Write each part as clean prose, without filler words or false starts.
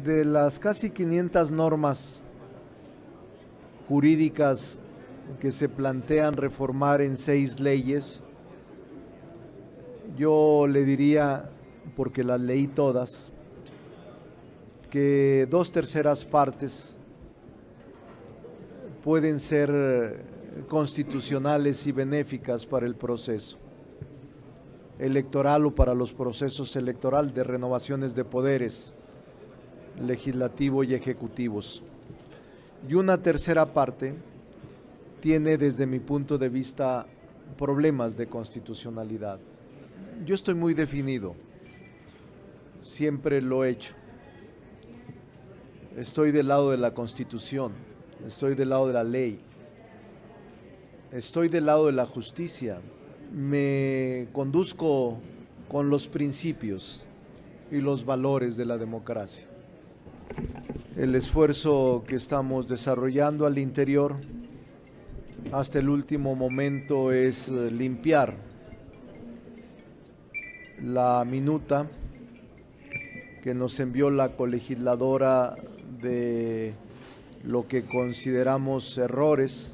De las casi 500 normas jurídicas que se plantean reformar en 6 leyes, yo le diría, porque las leí todas, que 2/3 partes pueden ser constitucionales y benéficas para el proceso electoral o para los procesos electorales de renovaciones de poderes legislativo y ejecutivos. Y una tercera parte tiene, desde mi punto de vista, problemas de constitucionalidad. Yo estoy muy definido, siempre lo he hecho. Estoy del lado de la Constitución, estoy del lado de la ley, estoy del lado de la justicia. Me conduzco con los principios y los valores de la democracia. El esfuerzo que estamos desarrollando al interior hasta el último momento es limpiar la minuta que nos envió la colegisladora de lo que consideramos errores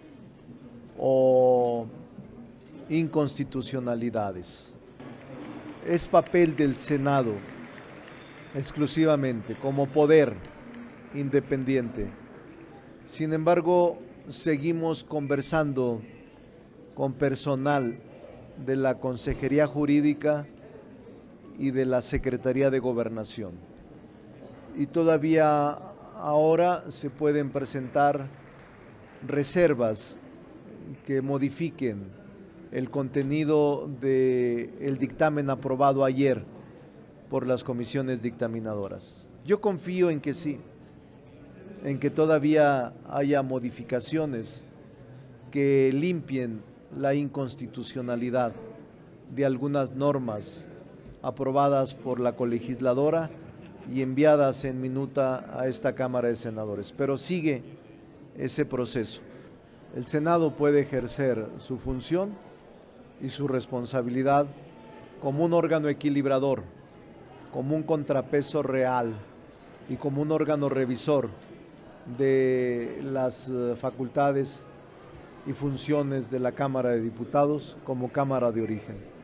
o inconstitucionalidades. Es papel del Senado exclusivamente como poder independiente. Sin embargo, seguimos conversando con personal de la Consejería Jurídica y de la Secretaría de Gobernación. Y todavía ahora se pueden presentar reservas que modifiquen el contenido del dictamen aprobado ayer por las comisiones dictaminadoras. Yo confío en que sí, en que todavía haya modificaciones que limpien la inconstitucionalidad de algunas normas aprobadas por la colegisladora y enviadas en minuta a esta Cámara de Senadores. Pero sigue ese proceso. El Senado puede ejercer su función y su responsabilidad como un órgano equilibrador, como un contrapeso real y como un órgano revisor de las facultades y funciones de la Cámara de Diputados como Cámara de origen.